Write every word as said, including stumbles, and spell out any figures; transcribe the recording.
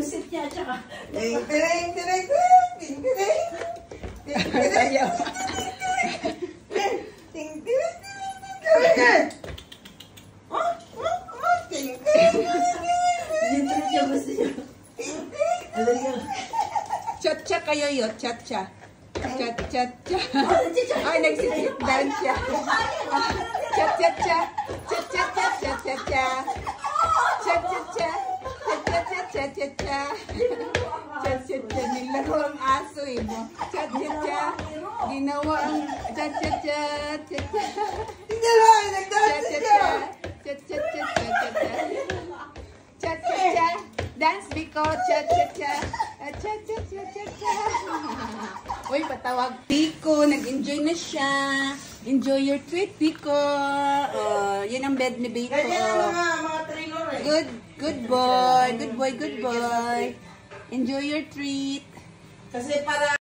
sit niya, tsaka. Ting, ting, ting, ting, ting, ting. Ting, ting, Ayaw. ting, ting, ting, ting. Oh, oh, oh, ting, ting. Yun tuloy siya gusto niya. Alam niya. Cha-cha kayo yun, cha-cha. Cha-cha-cha. Ay, nagsisit down siya. Cha-cha-cha. Cha-cha-cha. Cha-cha-cha. Cha-cha-cha. Cha-cha-cha. Cha-cha-cha. Nilaro ang aso eh mo. Cha-cha-cha. Ginawa ang cha-cha-cha. Cha-cha. Tingnan mo, nagdance siya. Cha-cha-cha. Cha-cha-cha. Cha-cha-cha. Dance because cha-cha-cha. Cha-cha-cha-cha-cha. Uy, patawag. Pico, nag-enjoy na siya. Enjoy your treat, Pico. Oh, yun ang bed ni Pico. Ganyan ang mga, mga trainer eh. Good, good boy. Good boy, good boy. Enjoy your treat. Kasi para